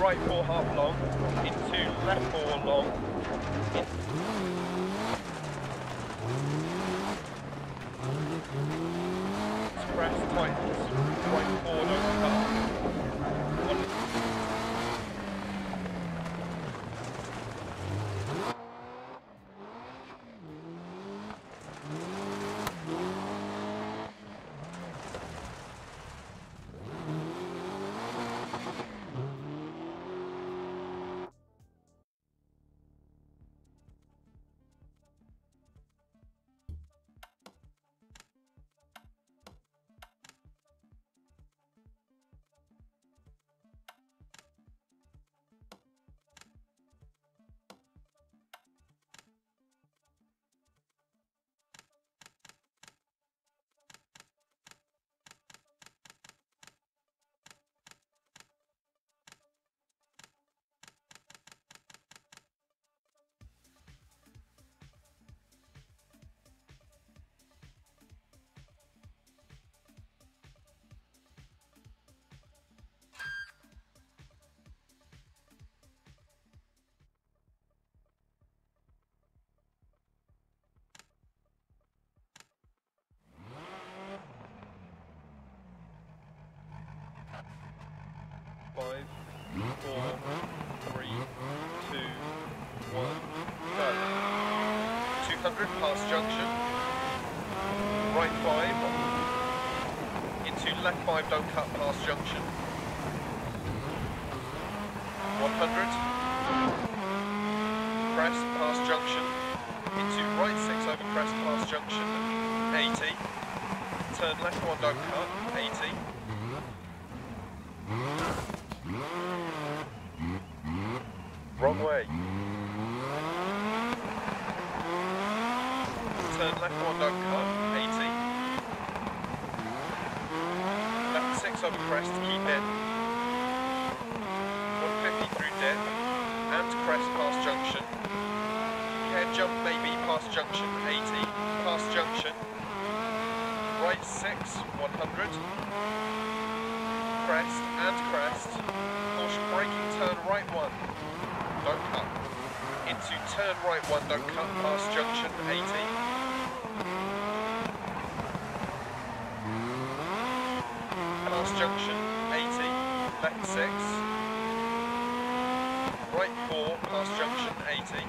right 4 half long, into left 4 long, express tightens, right 4 don't cut. Five, 4, 3, 2, 1, go. 200 past junction, right 5, into left 5 don't cut past junction, 100, crest past junction, into right 6 over crest past junction, 80, turn left 1 don't cut, 80, wrong way. Turn left 1 don't cut, 80. Left 6 over crest, keep in. 150 through dip, and crest past junction. Care jump maybe past junction, 80. Past junction. Right 6, 100. Crest and crest. Caution braking, turn right 1. Don't cut. Into turn right 1, don't cut past junction, 80. Past junction, 80. Left 6. Right 4, past junction, 80.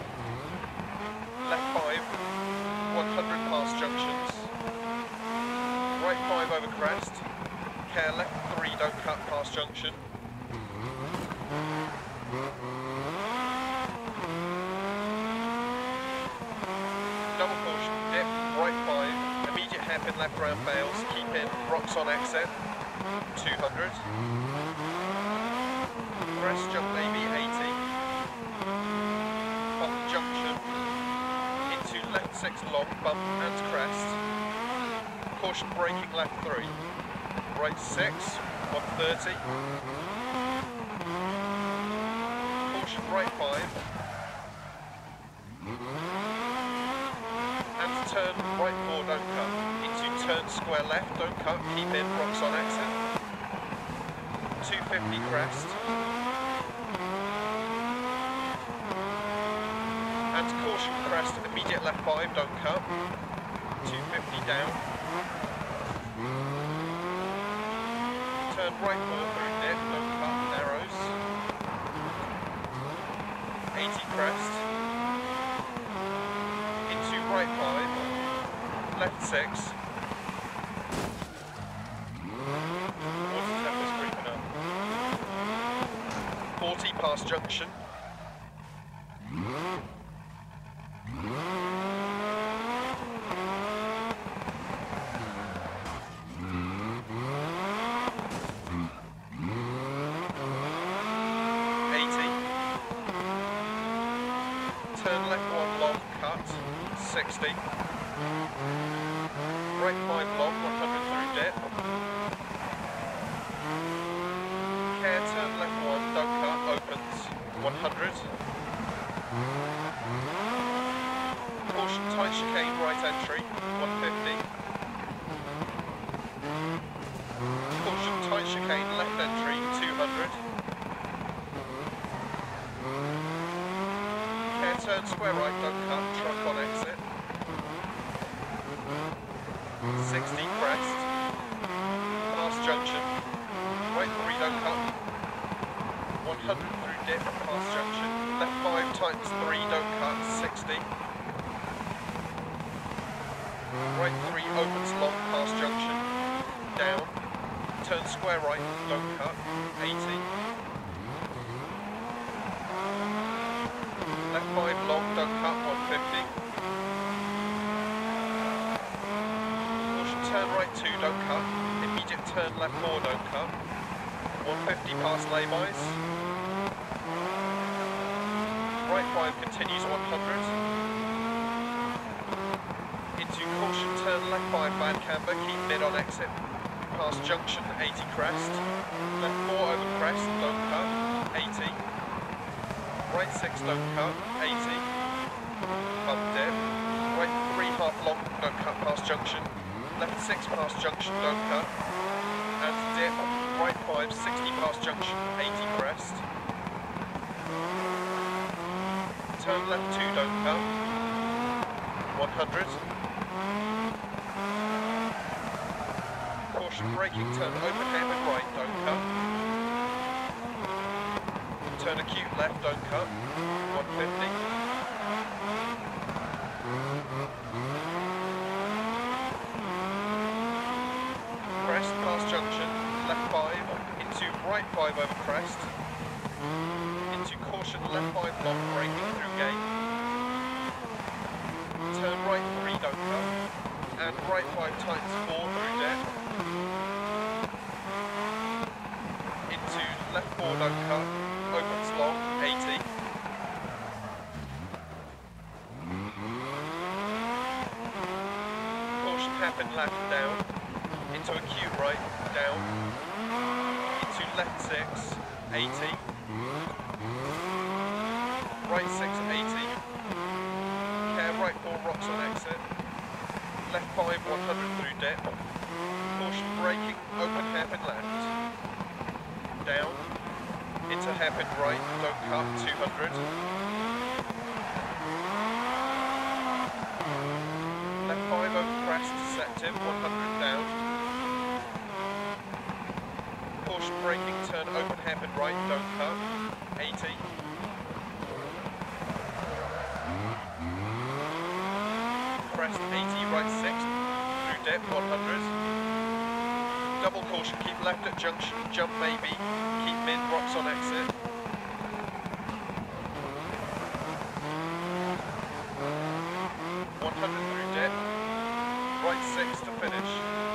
Left 5, 100 past junctions. Right 5 over crest. Care left 3, don't cut past junction. Double caution, dip, right 5, immediate hairpin left round fails, keep in, rocks on exit, 200. Crest jump maybe 80. Bump junction, into left 6 long, bump and crest. Caution braking left 3. Right 6, 130. Caution right 5. And turn right 4, don't cut. Into turn square left, don't cut, keep in, rocks on exit. 250 crest. And caution crest, immediate left 5, don't cut. 250 down. Turn right 4 through dip, don't cut, narrows. 80 crest. Into right 5, left 6. Water temper's creeping up. 40 past junction. 60. Right 5 long, 100 through dip. Care turn left 1, don't cut, opens, 100. Caution tight chicane, right entry, 150. Caution tight chicane, left entry, 200. turn square right, don't cut, truck on exit. 60 crest, past junction, right 3, don't cut. 100 through dip, past junction, left 5 tightens 3, don't cut, 60. Right 3 opens long, past junction, down. Turn square right, don't cut, 80. Left 5 long, don't cut, 150. Caution, turn right 2, don't cut. Immediate turn left 4, don't cut. 150 past laybys. Right 5 continues 100. Into caution, turn left 5 bad camber, keep mid on exit. Past junction, 80 crest. Left 4 over crest, don't cut, 80. Right 6, don't cut, 80. Bump dip. Right 3 half long, don't cut past junction. Left 6 past junction, don't cut. And dip. Right 5, 60 past junction, 80 crest. Turn left 2, don't cut. 100. Caution braking, turn open hairpin right, don't cut. Turn acute left, don't cut. 150. Crest past junction, left 5, into right 5 over crest. Into caution, left 5 long, braking through gate. Turn right 3, don't cut. And right 5 tightens 4 through dip. Into left 4, don't cut. Opens long, 80. Caution hairpin left down. Into acute right, down. Into left 6, 80. Right 6, 80. Care right 4 rocks on exit. Left 5, 100 through dip. Caution braking, open hairpin left. Down. Into hairpin right, don't cut, 200. Left 5 over crest, deceptive, 100 down. Caution braking, turn open hairpin right, don't cut, 80. Crest 80, right 6, through dip 100. Double caution, keep left at junction, jump maybe, keep mid, rocks on exit. Through dip, right 6 to finish.